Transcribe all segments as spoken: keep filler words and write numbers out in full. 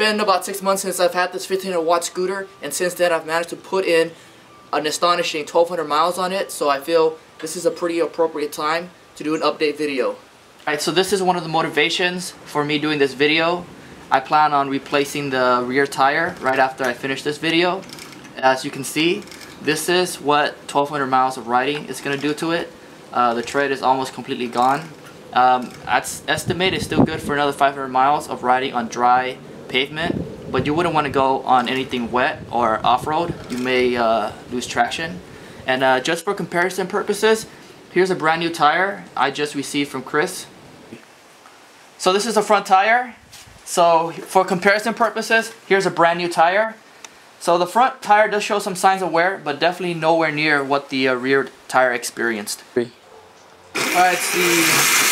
been about six months since I've had this fifteen hundred watt scooter, and since then I've managed to put in an astonishing twelve hundred miles on it, so I feel this is a pretty appropriate time to do an update video. Alright, so this is one of the motivations for me doing this video. I plan on replacing the rear tire right after I finish this video. As you can see, this is what twelve hundred miles of riding is going to do to it. Uh, the tread is almost completely gone. Um, that's estimated it's still good for another five hundred miles of riding on dry pavement, but you wouldn't want to go on anything wet or off-road. You may uh, lose traction. And uh, just for comparison purposes, here's a brand new tire I just received from Chris. So this is the front tire. So for comparison purposes, here's a brand new tire. So the front tire does show some signs of wear, but definitely nowhere near what the uh, rear tire experienced. Alright, see.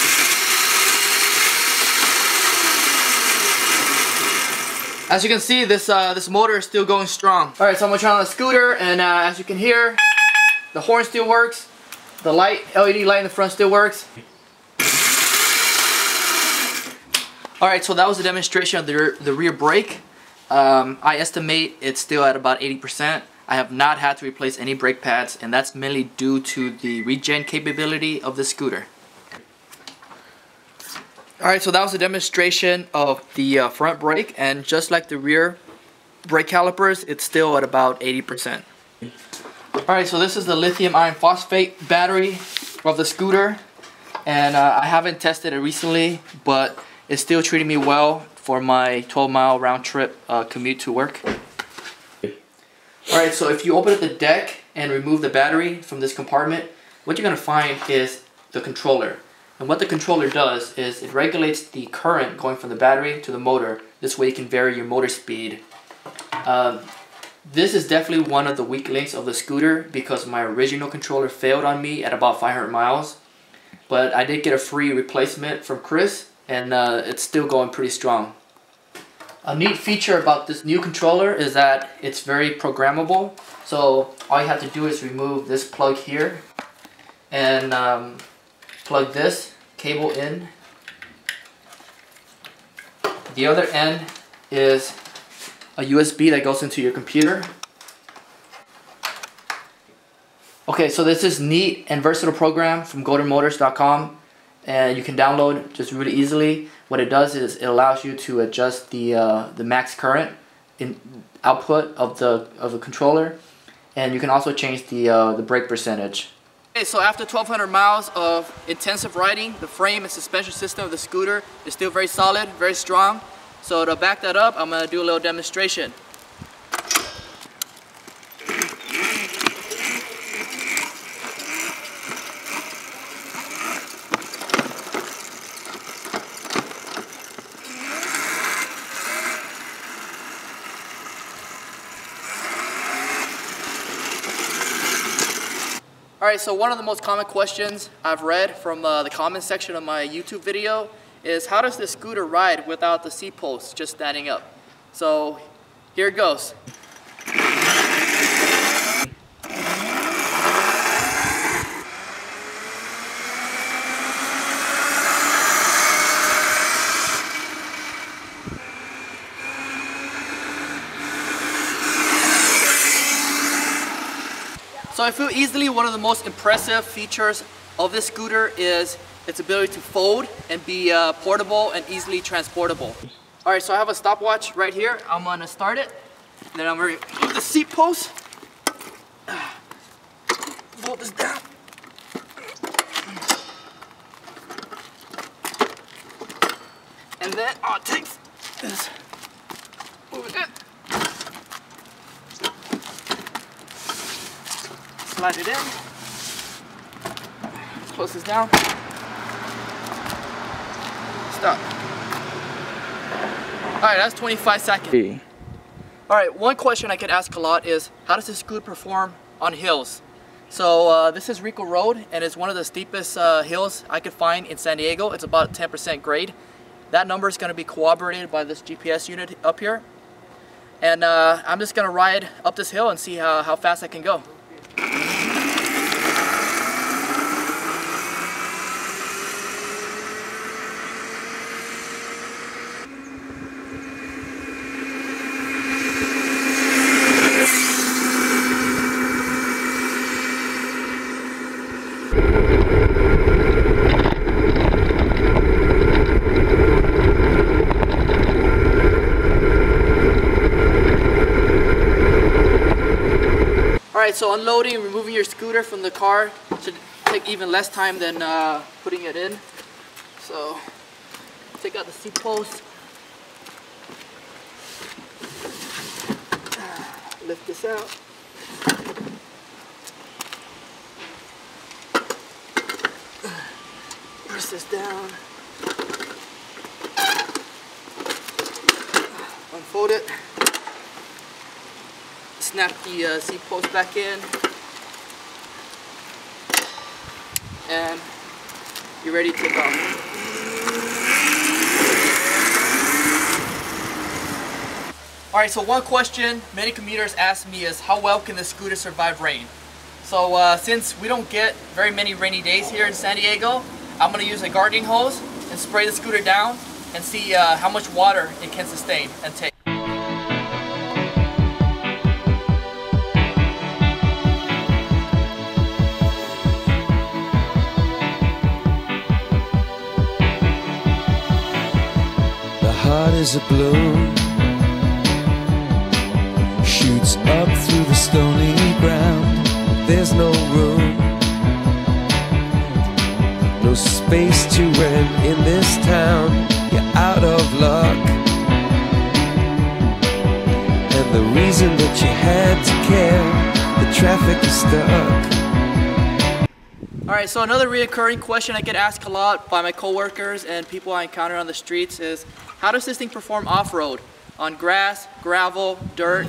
As you can see, this uh, this motor is still going strong. Alright, so I'm gonna try on the scooter, and uh, as you can hear, the horn still works. The light, L E D light in the front still works. Alright, so that was a demonstration of the rear, the rear brake. Um, I estimate it's still at about eighty percent. I have not had to replace any brake pads, and that's mainly due to the regen capability of the scooter. Alright, so that was a demonstration of the uh, front brake, and just like the rear brake calipers, it's still at about eighty percent. Alright, so this is the lithium iron phosphate battery of the scooter, and uh, I haven't tested it recently, but it's still treating me well for my twelve mile round trip uh, commute to work. Alright, so if you open up the deck and remove the battery from this compartment, what you're going to find is the controller. And what the controller does is it regulates the current going from the battery to the motor. This way you can vary your motor speed. Um, this is definitely one of the weak links of the scooter because my original controller failed on me at about five hundred miles. But I did get a free replacement from Chris, and uh, it's still going pretty strong. A neat feature about this new controller is that it's very programmable. So all you have to do is remove this plug here and um, plug this cable in. The other end is a U S B that goes into your computer. Okay, so this is neat and versatile program from Golden Motors dot com, and you can download just really easily. What it does is it allows you to adjust the uh, the max current in output of the of the controller, and you can also change the uh, the brake percentage. Okay, so after twelve hundred miles of intensive riding, the frame and suspension system of the scooter is still very solid, very strong. So to back that up, I'm going to do a little demonstration. Alright, so one of the most common questions I've read from uh, the comment section of my YouTube video is how does this scooter ride without the seat post just standing up? So here it goes. So I feel easily one of the most impressive features of this scooter is its ability to fold and be uh, portable and easily transportable. Alright, so I have a stopwatch right here. I'm gonna start it. Then I'm gonna remove the seat post. Fold this down. And then I'll take this. Move it in. Slide it in. Close this down. Stop. Alright, that's twenty-five seconds. Alright, one question I get asked a lot is, how does this scooter perform on hills? So uh, this is Rico Road, and it's one of the steepest uh, hills I could find in San Diego. It's about ten percent grade. That number is going to be corroborated by this G P S unit up here. And uh, I'm just going to ride up this hill and see how, how fast I can go. Alright, so unloading and removing your scooter from the car should take even less time than uh, putting it in. So, take out the seat post. Lift this out. Press this down. Unfold it. Snap the uh, seat post back in. And you're ready to take off. Alright, so one question many commuters ask me is how well can the scooter survive rain? So uh, since we don't get very many rainy days here in San Diego, I'm going to use a gardening hose and spray the scooter down and see uh, how much water it can sustain and take. The heart is a balloon, shoots up through the stony ground. There's no room, no space to rent in this town. You're out of luck, and the reason that you had to care, the traffic is stuck. Alright, so another reoccurring question I get asked a lot by my coworkers and people I encounter on the streets is, how does this thing perform off-road? On grass, gravel, dirt?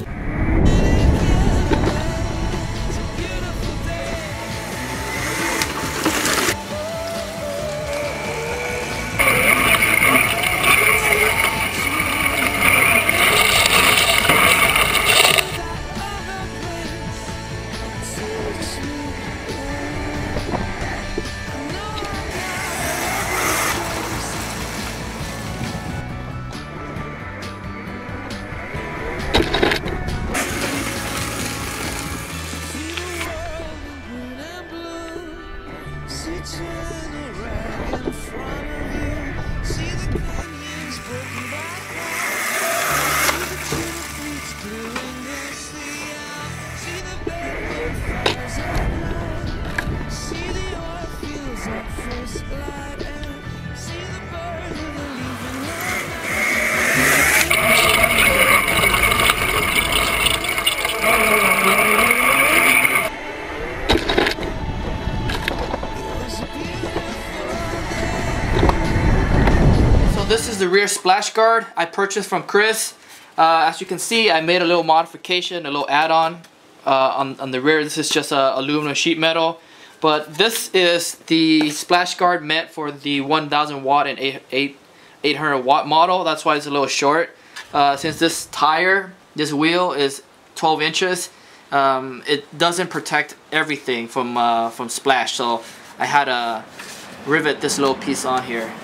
This is the rear splash guard I purchased from Chris. Uh, as you can see, I made a little modification, a little add-on uh, on, on the rear. This is just a aluminum sheet metal, but this is the splash guard meant for the one thousand watt and eight hundred watt model. That's why it's a little short. Uh, since this tire, this wheel is twelve inches, um, it doesn't protect everything from uh, from splash. So I had to rivet this little piece on here.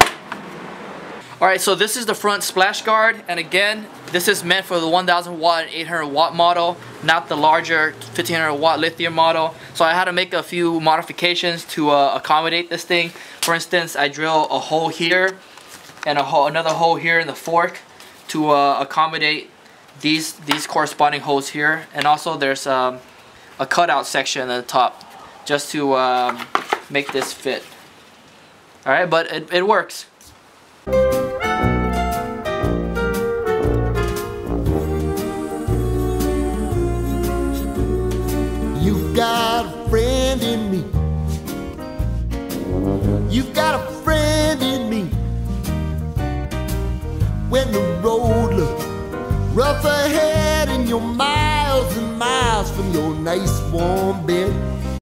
Alright, so this is the front splash guard, and again, this is meant for the one thousand watt and eight hundred watt model, not the larger fifteen hundred watt lithium model. So I had to make a few modifications to uh, accommodate this thing. For instance, I drill a hole here and a hole, another hole here in the fork to uh, accommodate these these corresponding holes here, and also there's um, a cutout section at the top just to um, make this fit. Alright, but it, it works. You've got a friend in me. You've got a friend in me. When the road looks rough ahead and you're miles and miles from your nice warm bed,